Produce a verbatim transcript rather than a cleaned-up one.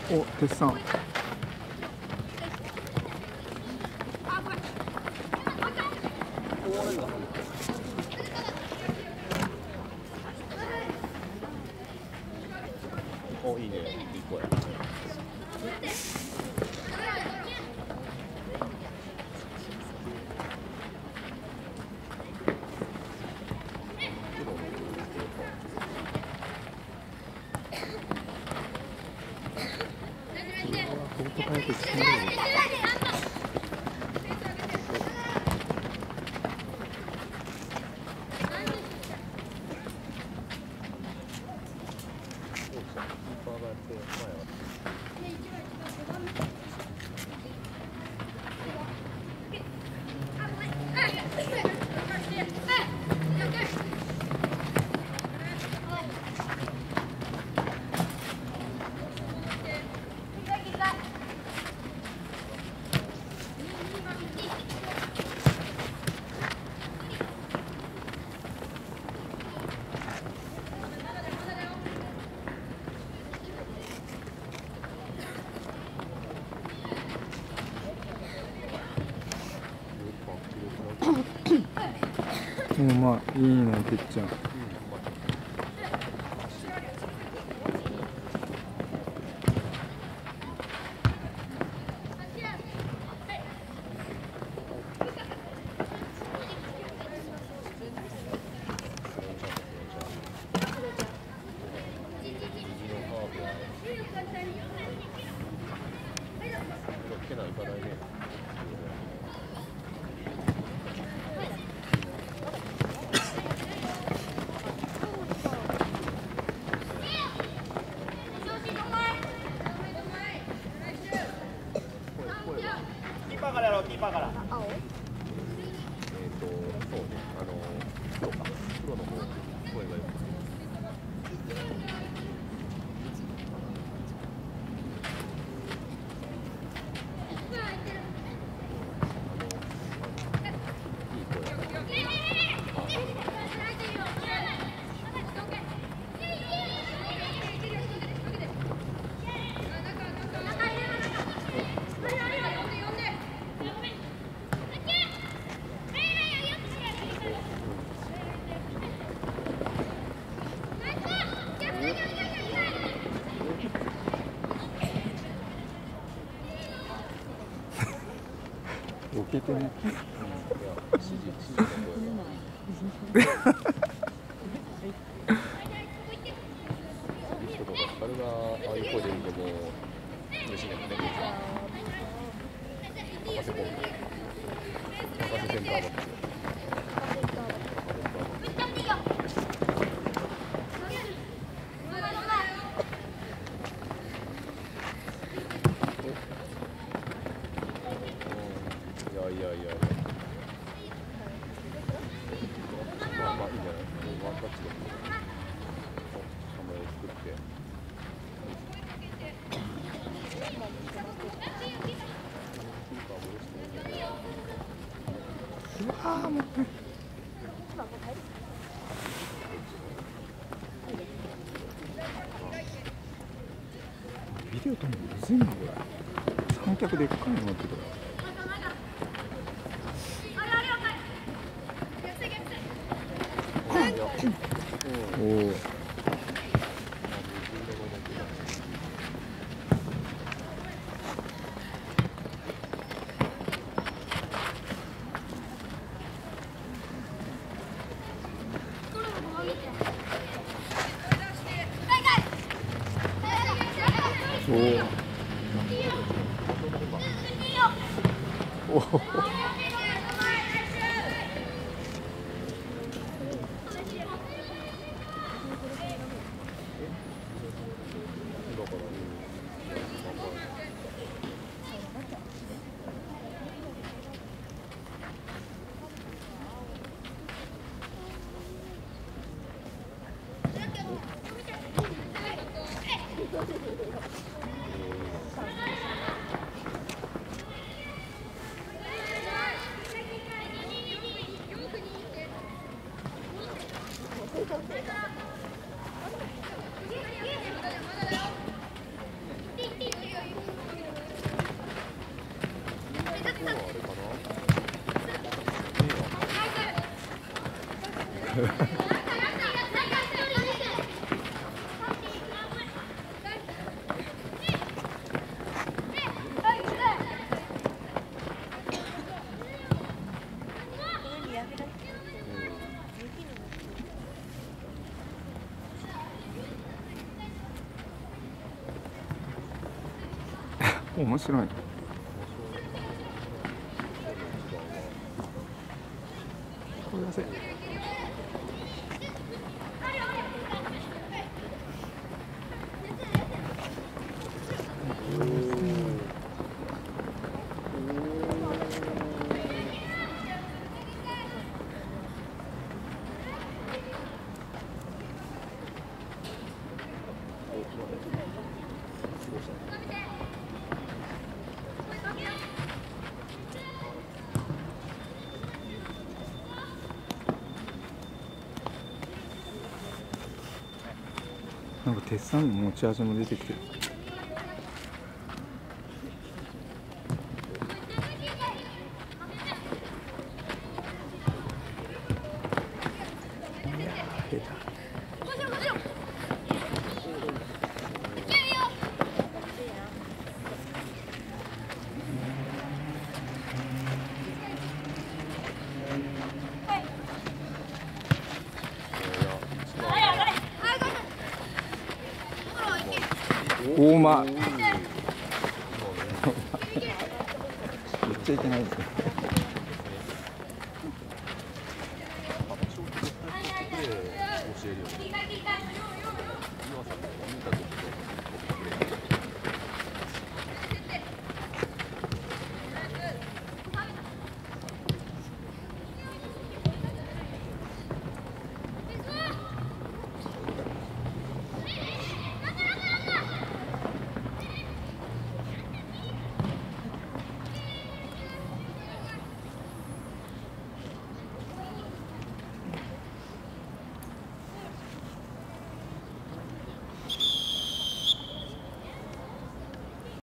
お、鉄さん。 お、いいね。いい声。 うまい、いいね、てっちゃん。 キーパーからやろう、キーパーから。えっと、そうね、あの、プロか、プロの方、声がよく。 受けてね。 指示、指示の声が。リフトとか、彼がああいう声で言うともう嬉しいね。任せポンプ。任せセンターバック。いやいやいや。まあまあいいんじゃない。ワンタッチで。カメラを作って。 うわー、もう。ビデオ撮るのむずいな、これ。三脚でっかいの乗ってたら。おお。おお。 面白いね。これ出せ。なんか鉄さんの持ち味も出てきてる。出た。大間。言っちゃいけないですね。